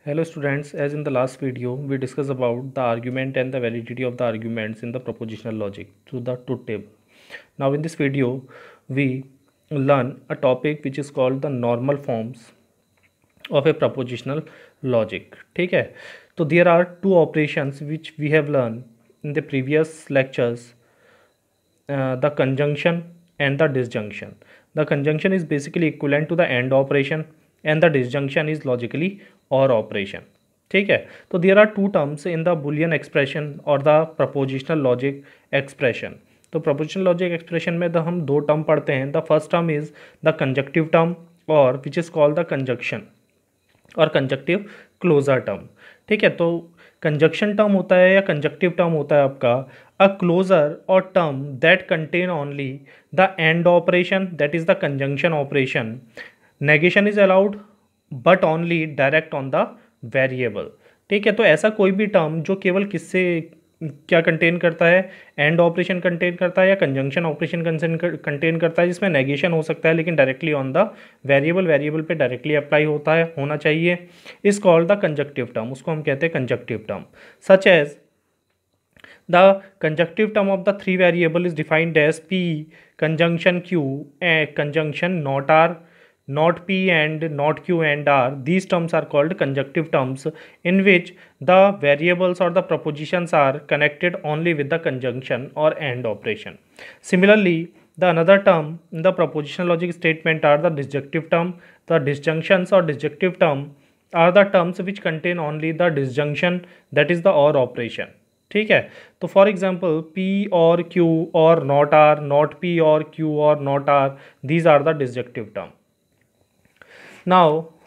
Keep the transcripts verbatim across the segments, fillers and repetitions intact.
Hello students, as in the last video we discussed about the argument and the validity of the arguments in the propositional logic through the truth table. Now in this video we learn a topic which is called the normal forms of a propositional logic. ठीक है, तो there are two operations which we have learned in the previous lectures, uh, the conjunction and the disjunction. The conjunction is basically equivalent to the AND operation and the disjunction is logically OR operation. ठीक है, तो there are two terms in the Boolean expression और the propositional logic expression. तो propositional logic expression में the हम दो term पढ़ते हैं. The first term is the conjunctive term or which is called the conjunction or conjunctive closure term. ठीक है, तो कंजक्शन टर्म होता है या कंजक्टिव टर्म होता है आपका a closure or term that contain only the and operation, that is the conjunction operation. Negation is allowed but only direct on the variable. ठीक है, तो ऐसा कोई भी टर्म जो केवल किससे क्या कंटेन करता है, एंड ऑपरेशन कंटेन करता है या कंजंक्शन ऑपरेशन कंटेन करता है, जिसमें नेगेशन हो सकता है लेकिन directly on the variable variable पे डायरेक्टली अप्लाई होता है होना चाहिए, is called the conjunctive term. उसको हम कहते हैं conjunctive term. Such as the conjunctive term of the three variable is defined as P conjunction Q and conjunction not R, not P and not Q and R. These terms are called conjunctive terms in which the variables or the propositions are connected only with the conjunction or AND operation. Similarly, the another term in the propositional logic statement are the disjunctive term. The disjunctions or disjunctive term are the terms which contain only the disjunction, that is the OR operation. ठीक है, तो for example P और Q और not R, not P और Q और not R, these are the disjunctive term. Now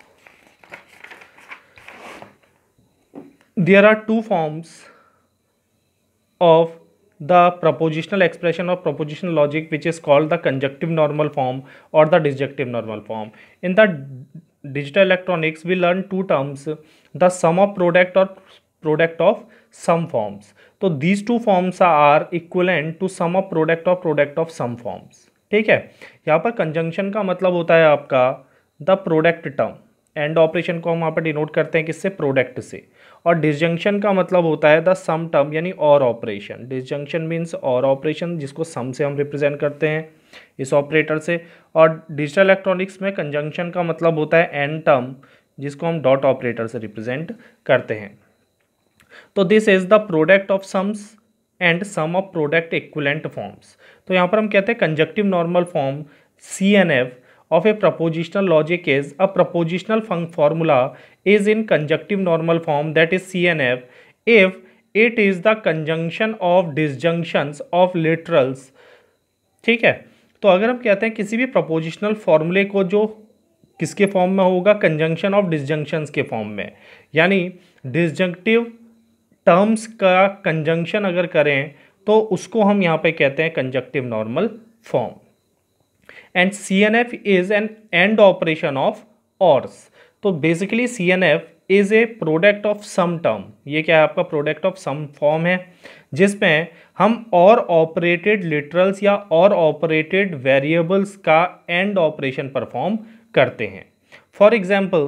there are two forms of the propositional expression of propositional logic which is called the conjunctive normal form or the disjunctive normal form. In the digital electronics we learn two terms, the sum of product or product of sum forms. So these two forms are equivalent to sum of product or product of sum forms. ठीक है, यहाँ पर conjunction का मतलब होता है आपका the product term, and operation को हम वहाँ पर डिनोट करते हैं किससे, प्रोडक्ट से. और डिसजंक्शन का मतलब होता है द सम टर्म यानी or operation. Disjunction means or operation जिसको सम से हम रिप्रेजेंट करते हैं इस ऑपरेटर से. और डिजिटल इलेक्ट्रॉनिक्स में कंजंक्शन का मतलब होता है एंड टर्म जिसको हम डॉट ऑपरेटर से रिप्रेजेंट करते हैं. तो this is the product of sums and sum of product equivalent forms. तो यहाँ पर हम कहते हैं conjunctive normal form C N F of a propositional logic is a propositional formula is in conjunctive normal form, that is C N F, if it is the conjunction of disjunctions of literals. ठीक है, तो अगर हम कहते हैं किसी भी propositional formula को जो किसके फॉर्म में होगा, कंजंक्शन ऑफ डिसजंक्शंस के फॉर्म में, यानी डिसजंक्टिव टर्म्स का कंजंक्शन अगर करें तो उसको हम यहाँ पे कहते हैं conjunctive normal form. And C N F is an AND operation of ORs. तो basically C N F is a product of sum term. ये क्या है आपका प्रोडक्ट ऑफ सम फॉर्म है जिसमें हम और ऑपरेटेड लिटरल्स या और ऑपरेटेड वेरिएबल्स का एंड ऑपरेशन परफॉर्म करते हैं. For example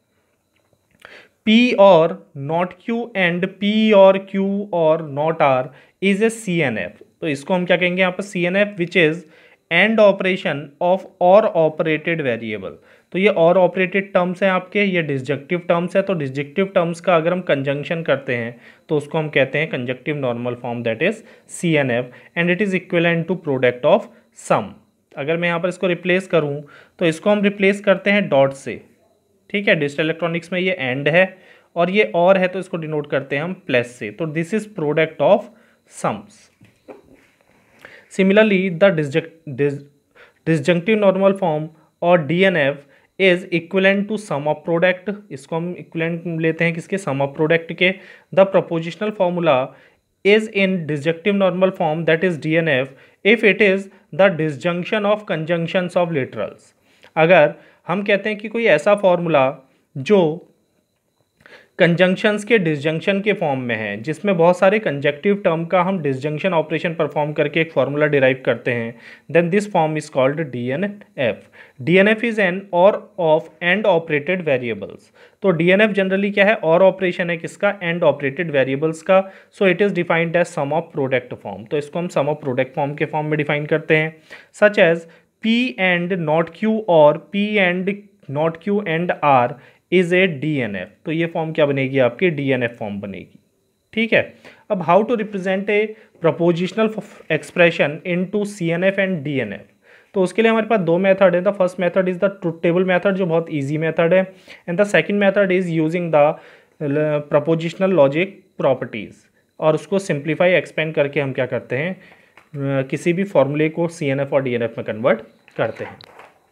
P or not Q and P और Q or not R is a C N F. तो इसको हम क्या कहेंगे यहाँ पर, C N F which is and operation of or operated variable. तो ये और ऑपरेटेड टर्म्स हैं आपके, ये डिसजंक्टिव टर्म्स है. तो डिसजंक्टिव टर्म्स का अगर हम कंजंक्शन करते हैं तो उसको हम कहते हैं conjunctive normal form, that is C N F, and it is equivalent to product of sum. अगर मैं यहाँ पर इसको रिप्लेस करूँ तो इसको हम रिप्लेस करते हैं डॉट से. ठीक है, डिजिटल इलेक्ट्रॉनिक्स में ये एंड है और ये और है तो इसको डिनोट करते हैं हम प्लस से. तो this is product of sums. Similarly, the disjunctive normal form or D N F is equivalent to sum of product. इसको हम equivalent लेते हैं किसके, sum of product के. The propositional formula is in disjunctive normal form, that is D N F, if it is the disjunction of conjunctions of literals. अगर हम कहते हैं कि कोई ऐसा फॉर्मूला जो कंजंक्शंस के डिसजंक्शन के फॉर्म में है, जिसमें बहुत सारे कंजक्टिव टर्म का हम डिसजंक्शन ऑपरेशन परफॉर्म करके एक फार्मूला डिराइव करते हैं, then this form is called D N F. D N F is an or of and operated variables. तो डी एन एफ जनरली क्या है, और ऑपरेशन है किसका, एंड ऑपरेटेड वेरिएबल्स का। So it is defined as sum of product form. तो इसको हम सम ऑफ प्रोडक्ट फॉर्म के फॉर्म में डिफाइन करते हैं, such as P and not Q or P and not Q and R is a D N F. तो ये form क्या बनेगी, आपकी डी एन एफ फॉर्म बनेगी। ठीक है, अब how to represent a propositional expression into C N F and D N F. तो उसके लिए हमारे पास दो मेथड है। The first method is the truth table method, जो बहुत इजी मेथड है, and the second method is using the propositional logic properties. और उसको सिंप्लीफाई एक्सपेंड करके हम क्या करते हैं, uh, किसी भी फॉर्मूले को सी एन एफ और डी एन एफ में कन्वर्ट करते हैं।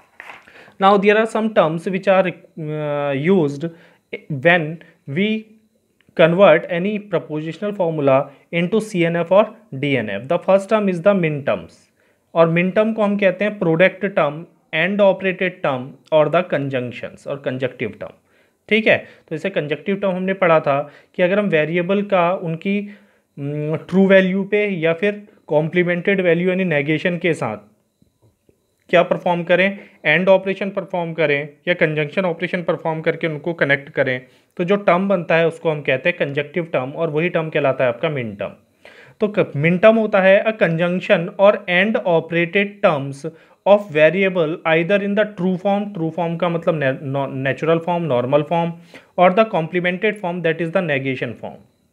Now there are some terms which are uh, used when we convert any propositional formula into C N F or D N F. The first term is the min terms, और min term को हम कहते हैं product term, and operated term और the conjunctions और conjunctive term। ठीक है, तो इसे conjunctive term हमने पढ़ा था कि अगर हम वेरिएबल का उनकी ट्रू um, वैल्यू पे या फिर कॉम्प्लीमेंटेड वैल्यू यानी नेगेशन के साथ क्या परफॉर्म करें, एंड ऑपरेशन परफॉर्म करें या कंजंक्शन ऑपरेशन परफॉर्म करके उनको कनेक्ट करें, तो जो टर्म बनता है उसको हम कहते हैं कंजक्टिव टर्म, और वही टर्म कहलाता है आपका मिन टर्म। तो मिन टर्म होता है a conjunction or and operated terms of variable either in the true form, true form का मतलब natural form, normal form, or the complemented form that is the negation form.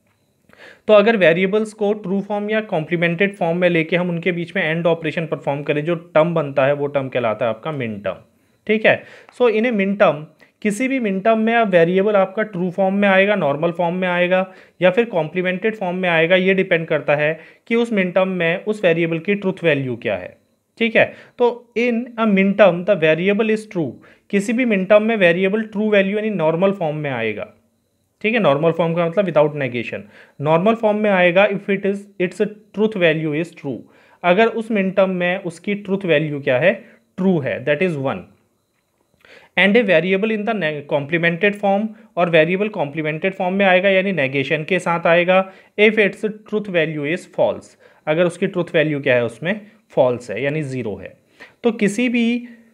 तो अगर variables को true form या complemented form में लेके हम उनके बीच में एंड ऑपरेशन परफॉर्म करें, जो टर्म बनता है वो टर्म कहलाता है आपका मिन टर्म। ठीक है, सो इन ए मिन टर्म, किसी भी मिन टर्म में वेरिएबल आपका ट्रू फॉर्म में आएगा, नॉर्मल फॉर्म में आएगा या फिर कॉम्प्लीमेंटेड फॉर्म में आएगा, ये डिपेंड करता है कि उस मिन टर्म में उस वेरिएबल की ट्रूथ वैल्यू क्या है। ठीक है, तो in a min term the variable is true. किसी भी मिन टर्म में वेरिएबल ट्रू वैल्यू यानी नॉर्मल फॉर्म में आएगा। ठीक है, नॉर्मल फॉर्म का मतलब विदाउट नेगेशन, नॉर्मल फॉर्म में आएगा if it is its truth value is true. अगर उस मिन टर्म में उसकी ट्रूथ वैल्यू क्या है, ट्रू है, that is one. And a variable in the complemented form, और वेरिएबल कॉम्प्लीमेंटेड फॉर्म में आएगा यानी नेगेशन के साथ आएगा if its truth value is false. अगर उसकी ट्रूथ वैल्यू क्या है, उसमें फॉल्स है यानी जीरो है। तो किसी भी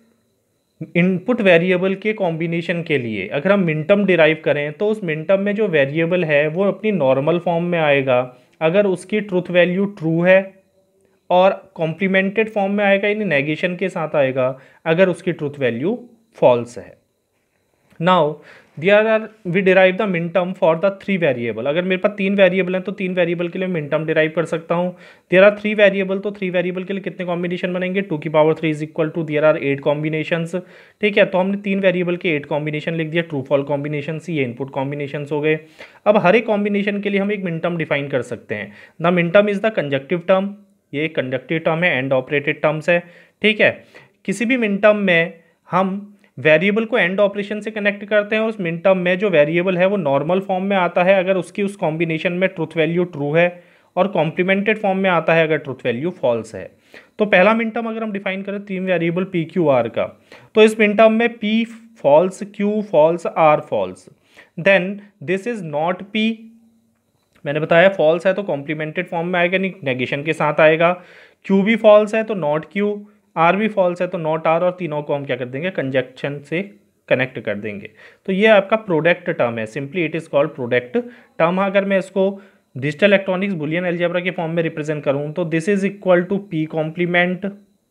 इनपुट वेरिएबल के कॉम्बिनेशन के लिए अगर हम मिन टर्म डिराइव करें, तो उस मिन टर्म में जो वेरिएबल है वो अपनी नॉर्मल फॉर्म में आएगा अगर उसकी ट्रूथ वैल्यू ट्रू है, और कॉम्प्लीमेंटेड फॉर्म में आएगा यानी नेगेशन के साथ आएगा अगर उसकी ट्रूथ वैल्यू फॉल्स है। Now there are we derive the मिन term for the three variable. अगर मेरे पास तीन वेरिएबल हैं तो तीन वेरिएबल के लिए मिन टर्म डिराइव कर सकता हूँ। देयर आर थ्री वेरिएबल, तो थ्री वेरिएबल के लिए कितने कॉम्बिनेशन बनेंगे, टू की power three is equal to there are eight combinations. ठीक है, तो हमने तीन वेरिएबल के एट कॉम्बिनेशन लिख दिया, ट्रू फॉल कॉम्बिनेशन, ये इनपुट कॉम्बिनेशन हो गए। अब हर एक कॉम्बिनेशन के लिए हम एक मिन टर्म डिफाइन कर सकते हैं। The min term is the conjunctive term, ये कंजक्टिव टर्म है, एंड ऑपरेटेड टर्म्स है। ठीक है, किसी भी मिन टर्म में हम वेरिएबल को एंड ऑपरेशन से कनेक्ट करते हैं, उस मिन टर्म में जो वेरिएबल है वो नॉर्मल फॉर्म में आता है अगर उसकी उस कॉम्बिनेशन में ट्रूथ वैल्यू ट्रू है, और कॉम्प्लीमेंटेड फॉर्म में आता है अगर ट्रूथ वैल्यू फॉल्स है। तो पहला मिन टर्म अगर हम डिफाइन करें तीन वेरिएबल पी क्यू आर का, तो इस मिन टर्म में P false, Q false, R false, then this is not P. मैंने बताया फॉल्स है तो कॉम्प्लीमेंटेड फॉर्म में आएगा, नेगेशन के साथ आएगा। क्यू भी फॉल्स है तो नॉट क्यू, आर भी फॉल्स है तो नॉट आर, और तीनों को हम क्या कर देंगे, कंजक्शन से कनेक्ट कर देंगे। तो ये आपका प्रोडक्ट टर्म है, simply it is called product term. अगर मैं इसको डिजिटल इलेक्ट्रॉनिक्स बुलियन अलजेब्रा के फॉर्म में रिप्रेजेंट करूं तो this is equal to P complement,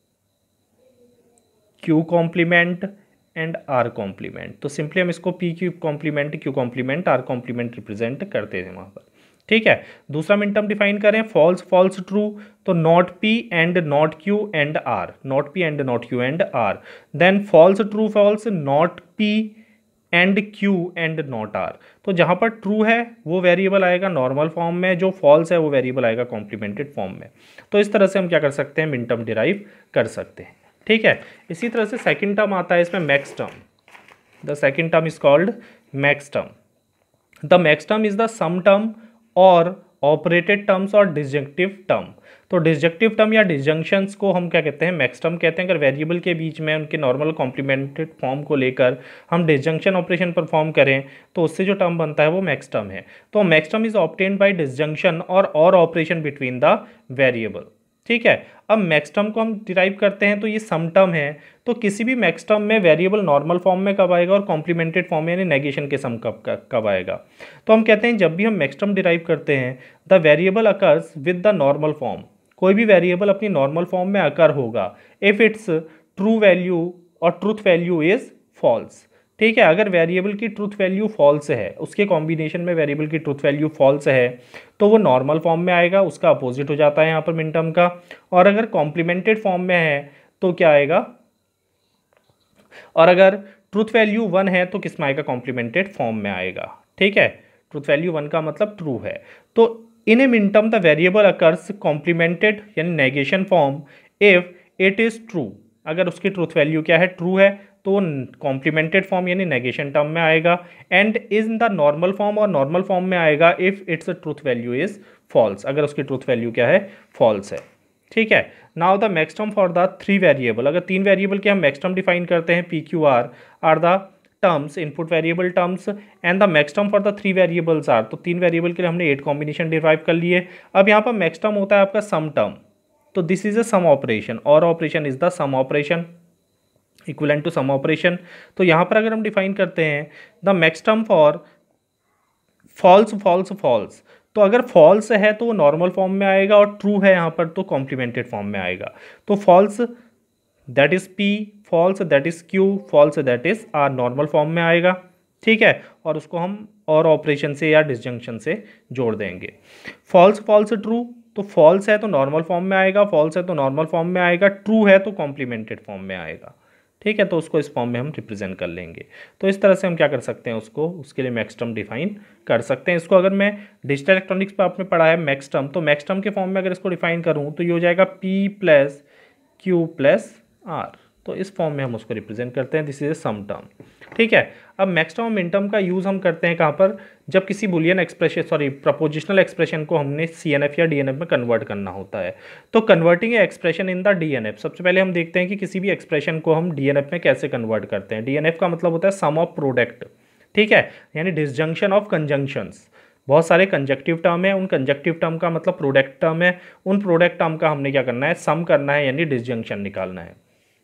Q complement and R complement. तो सिंपली हम इसको P Q complement, Q complement, R complement represent करते हैं वहाँ पर। ठीक है, दूसरा मिन टर्म डिफाइन करें, फॉल्स फॉल्स ट्रू, तो not P and not Q and are, not P and not Q and R. Then false true false, not P and Q and not R. तो जहाँ पर true है वो variable आएगा normal form में, जो false है वो वेरिएबल आएगा कॉम्प्लीमेंटेड फॉर्म में। तो इस तरह से हम क्या कर सकते हैं, मिन टर्म डिराइव कर सकते हैं। ठीक है, इसी तरह से सेकेंड टर्म आता है इसमें max term. The second term is called max term. The max term is the sum term or operated terms or disjunctive term. तो डिसजंक्टिव टर्म या डिसजंक्शंस को हम क्या कहते हैं, मैक्स टर्म कहते हैं। अगर वेरिएबल के बीच में उनके नॉर्मल कॉम्प्लीमेंटेड फॉर्म को लेकर हम डिसजंक्शन ऑपरेशन परफॉर्म करें तो उससे जो टर्म बनता है वो मैक्स टर्म है। तो max term is obtained by disjunction or or operation between the variable. ठीक है, अब मैक्स टर्म को हम डिराइव करते हैं तो ये सम टर्म है। तो किसी भी मैक्स टर्म में वेरिएबल नॉर्मल फॉर्म में कब आएगा और कॉम्प्लीमेंटेड फॉर्म में यानी नेगेशन के सम कब कब आएगा। तो हम कहते हैं जब भी हम मैक्स टर्म डिराइव करते हैं the variable occurs with the normal form, कोई भी वेरिएबल अपनी नॉर्मल फॉर्म में अकर होगा if its true value or truth value is false. ठीक है, अगर वेरिएबल की ट्रूथ वैल्यू फॉल्स है, उसके कॉम्बिनेशन में वेरिएबल की ट्रूथ वैल्यू फॉल्स है तो वो नॉर्मल फॉर्म में आएगा, उसका अपोजिट हो जाता है यहाँ पर मिन टर्म का। और अगर कॉम्प्लीमेंटेड फॉर्म में है तो क्या आएगा, और अगर ट्रूथ वैल्यू वन है तो किस में आएगा, कॉम्प्लीमेंटेड फॉर्म में आएगा। ठीक है, ट्रूथ वैल्यू वन का मतलब ट्रू है। तो in a min term the variable occurs complemented यानी negation form if it is true, अगर उसकी ट्रूथ वैल्यू क्या है, ट्रू है, तो कॉम्प्लीमेंटेड फॉर्म यानी नेगेशन टर्म में आएगा। And is in the normal form, और नॉर्मल फॉर्म में आएगा if its truth value is false, अगर उसकी ट्रूथ वैल्यू क्या है, फॉल्स है। ठीक है, now the max term for the three variable, अगर तीन वेरिएबल के हम मैक्स टर्म डिफाइन करते हैं P Q R are the terms input variable terms and the max term for the three variables are, तो तीन वेरिएबल के लिए हमने एट कॉम्बिनेशन डिराइव कर लिए। अब यहाँ पर मैक्स टर्म होता है आपका सम टर्म, तो this is a sum operation, or operation is the sum operation equivalent to sum operation. तो यहाँ पर अगर हम डिफाइन करते हैं the max term for false false false, तो अगर फॉल्स है तो वो नॉर्मल फॉर्म में आएगा और ट्रू है यहाँ पर तो कॉम्प्लीमेंटेड फॉर्म में आएगा। तो false that is P, false that is Q, false that is R normal form में आएगा। ठीक है, और उसको हम और ऑपरेशन से या डिसजंक्शन से जोड़ देंगे। फॉल्स फॉल्स ट्रू, तो फॉल्स है तो नॉर्मल फॉर्म में आएगा, फॉल्स है तो नॉर्मल फॉर्म में आएगा, ट्रू है तो कॉम्प्लीमेंटेड फॉर्म में आएगा। ठीक है, तो उसको इस फॉर्म में हम रिप्रेजेंट कर लेंगे। तो इस तरह से हम क्या कर सकते हैं, उसको उसके लिए मैक्स टर्म डिफाइन कर सकते हैं। इसको अगर मैं डिजिटल इलेक्ट्रॉनिक्स पर आपने पढ़ा है मैक्स टर्म, तो मैक्स टर्म के फॉर्म में अगर इसको डिफाइन करूँ तो ये हो जाएगा P plus Q plus R, तो इस फॉर्म में हम उसको रिप्रेजेंट करते हैं, this is a sum term. ठीक है, अब मैक्स टर्म और मिन टर्म का यूज़ हम करते हैं कहाँ पर, जब किसी Boolean expression sorry propositional expression को हमने सी एन एफ या डी एन एफ में कन्वर्ट करना होता है। तो converting expression in the D N F, सबसे पहले हम देखते हैं कि किसी भी एक्सप्रेशन को हम डी एन एफ में कैसे कन्वर्ट करते हैं। डी एन एफ का मतलब होता है सम ऑफ प्रोडक्ट। ठीक है, यानी डिसजंक्शन ऑफ कंजंक्शंस, बहुत सारे कंजक्टिव टर्म है, उन कंजक्टिव टर्म का मतलब प्रोडक्ट टर्म है, उन प्रोडक्ट टर्म का हमने क्या करना है, सम करना है यानी डिसजंक्शन निकालना है।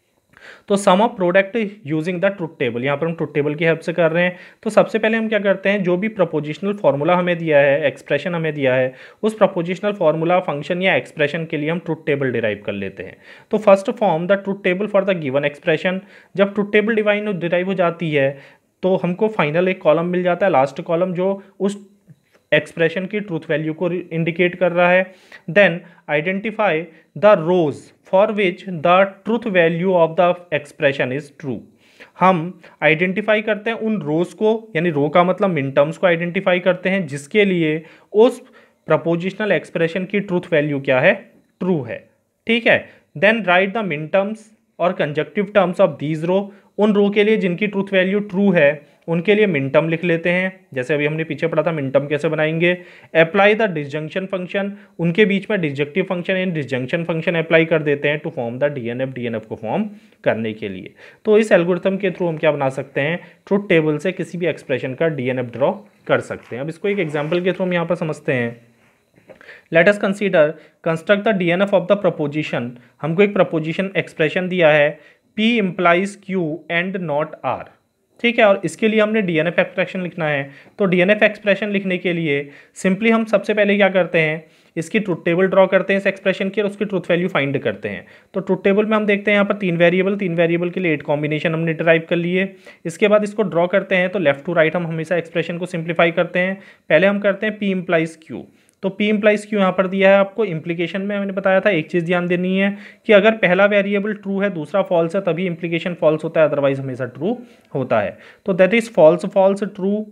तो sum of product using the truth table, यहाँ पर हम ट्रुथ टेबल की हेल्प से कर रहे हैं। तो सबसे पहले हम क्या करते हैं, जो भी प्रपोजिशनल फार्मूला हमें दिया है, एक्सप्रेशन हमें दिया है, उस प्रपोजिशनल फार्मूला फंक्शन या एक्सप्रेशन के लिए हम ट्रुथ टेबल डिराइव कर लेते हैं। तो first form the truth table for the given expression, जब ट्रुथ टेबल डिवाइन डिराइव हो जाती है तो हमको फाइनल एक कॉलम मिल जाता है, लास्ट कॉलम जो उस एक्सप्रेशन की ट्रूथ वैल्यू को इंडिकेट कर रहा है। Then identify the rows for which the truth value of the expression is true, हम आइडेंटिफाई करते हैं उन रोज को, यानी रो का मतलब मिन टर्म्स को आइडेंटिफाई करते हैं जिसके लिए उस प्रपोजिशनल एक्सप्रेशन की ट्रूथ वैल्यू क्या है, ट्रू है। ठीक है, then write the minterms और conjunctive terms of these rows, उन रो के लिए जिनकी ट्रूथ वैल्यू ट्रू है उनके लिए मिन टर्म लिख लेते हैं, जैसे अभी हमने पीछे पढ़ा था मिन टर्म कैसे बनाएंगे। अप्लाई द डिसजंक्शन फंक्शन, उनके बीच में डिसजंक्टिव फंक्शन यानी डिसजंक्शन फंक्शन अप्लाई कर देते हैं to form the DNF, DNF को फॉर्म करने के लिए। तो इस एल्गोरिथम के थ्रू हम क्या बना सकते हैं, ट्रुथ टेबल से किसी भी एक्सप्रेशन का डीएनएफ ड्रॉ कर सकते हैं। अब इसको एक एग्जाम्पल के थ्रू हम यहाँ पर समझते हैं। Let us consider construct the DNF of the proposition, हमको एक प्रपोजिशन एक्सप्रेशन दिया है P implies Q and not R। ठीक है, और इसके लिए हमने डीएनएफ एक्सप्रेशन लिखना है। तो डीएनएफ एक्सप्रेशन लिखने के लिए सिंपली हम सबसे पहले क्या करते हैं, इसकी ट्रुथ टेबल ड्रॉ करते हैं इस एक्सप्रेशन की और उसकी ट्रुथ वैल्यू फाइंड करते हैं। तो ट्रुथ टेबल में हम देखते हैं यहाँ पर तीन वेरिएबल, तीन वेरिएबल के लिए एट कॉम्बिनेशन हमने डिराइव कर लिए। इसके बाद इसको ड्रॉ करते हैं, तो लेफ्ट टू राइट हम हमेशा एक्सप्रेशन को सिंप्लीफाई करते हैं। पहले हम करते हैं P implies Q, तो P implies Q यहाँ पर दिया है आपको। इम्प्लीकेशन में मैंने बताया था एक चीज़ ध्यान देनी है कि अगर पहला वेरिएबल ट्रू है दूसरा फॉल्स है तभी इम्प्लीकेशन फॉल्स होता है, अदरवाइज हमेशा ट्रू होता है। तो that is false false true,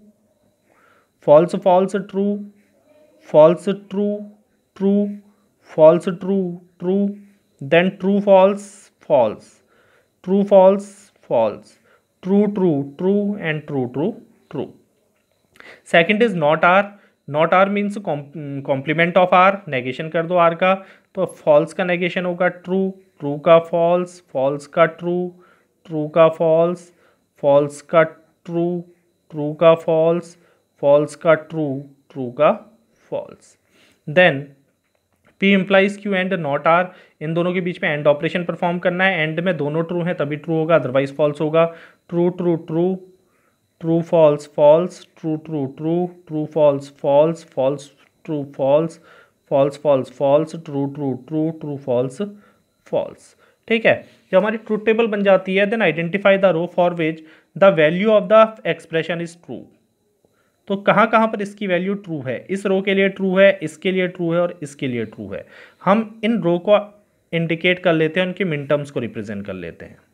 false false true, false true true, false true true, then true false false, true false false, true true true and true true true. Second is not R, not R means complement of R, negation कर दो R का, तो false का negation होगा true, true का false, false का true, true का false, false का ट्रू, ट्रू का फॉल्स, फॉल्स का ट्रू, ट्रू का false. Then P implies Q and not R, इन दोनों के बीच में एंड ऑपरेशन परफॉर्म करना है, एंड में दोनों ट्रू हैं तभी ट्रू होगा, अदरवाइज फॉल्स होगा। True true true, true false false, true true true, true false false, false true false, false false false, true true true, true false false. ठीक है, जब हमारी ट्रूथ टेबल बन जाती है, then identify the row for which the value of the expression is true. तो कहाँ कहाँ पर इसकी वैल्यू ट्रू है, इस रो के लिए ट्रू है, इसके लिए ट्रू है और इसके लिए ट्रू है। हम इन रो को इंडिकेट कर लेते हैं, उनके मिन टर्म्स को रिप्रेजेंट कर लेते हैं।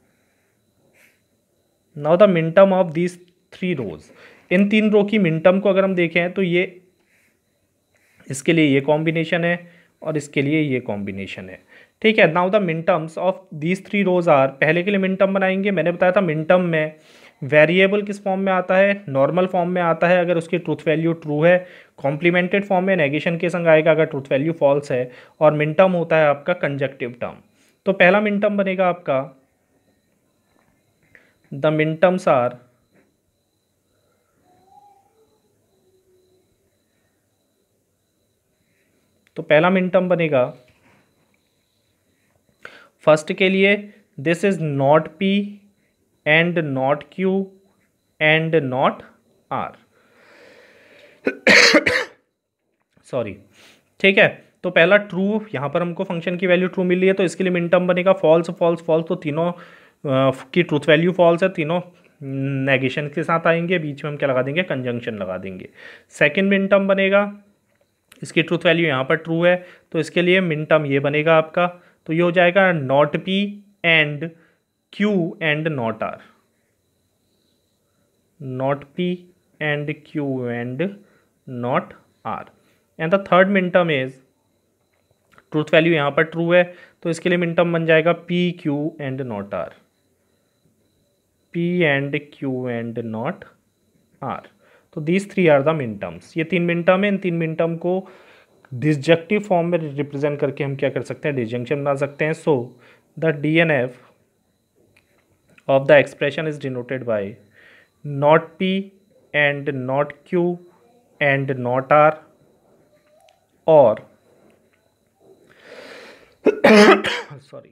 Now the min term of these three rows, इन तीन रो की मिन टर्म को अगर हम देखें तो ये इसके लिए ये कॉम्बिनेशन है और इसके लिए ये कॉम्बिनेशन है। ठीक है, now the minterms of these three rows are, पहले के लिए मिन टर्म बनाएंगे, मैंने बताया था मिन टर्म में वेरिएबल किस फॉर्म में आता है, नॉर्मल फॉर्म में आता है अगर उसकी ट्रूथ वैल्यू ट्रू है, कॉम्प्लीमेंटेड फॉर्म में नेगेशन के संग आएगा अगर ट्रूथ वैल्यू फॉल्स है, और मिन टर्म होता है आपका कंजक्टिव टर्म। तो पहला मिन टर्म बनेगा आपका द मिन टर्म्स आर तो पहला मिन टर्म बनेगा फर्स्ट के लिए, this is not P and not Q and not R, sorry. ठीक है, तो पहला ट्रू, यहां पर हमको फंक्शन की वैल्यू ट्रू मिल रही है तो इसके लिए मिन टर्म बनेगा फॉल्स फॉल्स फॉल्स, तो तीनों आ, की ट्रूथ वैल्यू फॉल्स है, तीनों नेगेशन के साथ आएंगे, बीच में हम क्या लगा देंगे, कंजंक्शन लगा देंगे। सेकेंड मिन टर्म बनेगा, इसकी ट्रूथ वैल्यू यहाँ पर ट्रू है तो इसके लिए मिन टर्म ये बनेगा आपका, तो ये हो जाएगा not P and Q and not R, not P and Q and not R। And the third min term is, truth value यहाँ पर ट्रू है तो इसके लिए मिन टर्म बन जाएगा P Q and not R, P and Q and not R। तो these three are the minterms, ये तीन मिन टर्म है, इन तीन मिन टर्म को डिसजंक्टिव फॉर्म में रिप्रेजेंट करके हम क्या कर सकते हैं, डिसजंक्शन बना सकते हैं। So the D N F of the expression is denoted by not P and not Q and not R, or sorry,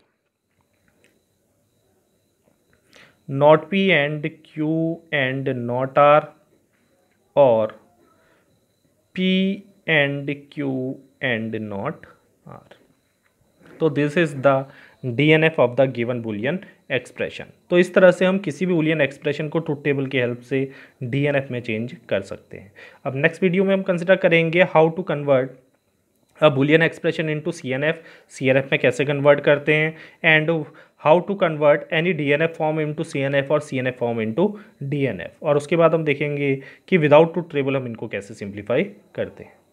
not P and Q and not R, or P and Q and not R. तो this is the D N F of the given Boolean expression. तो इस तरह से हम किसी भी Boolean expression को truth table की हेल्प से डी एन एफ में चेंज कर सकते हैं। अब नेक्स्ट वीडियो में हम कंसिडर करेंगे how to convert a Boolean expression into C N F, C N F में कैसे कन्वर्ट करते हैं, and how to convert any D N F form into C N F और C N F form into D N F. और उसके बाद हम देखेंगे कि विदाउट ट्रूथ टेबल हम इनको कैसे सिंप्लीफाई करते हैं।